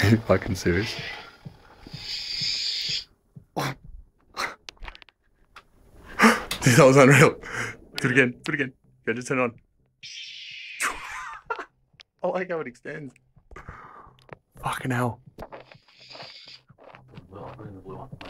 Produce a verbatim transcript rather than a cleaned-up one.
Are you fucking serious? Dude, that was unreal. Do it again. Do it again. Go, just turn it on. I like how it extends. Fucking hell.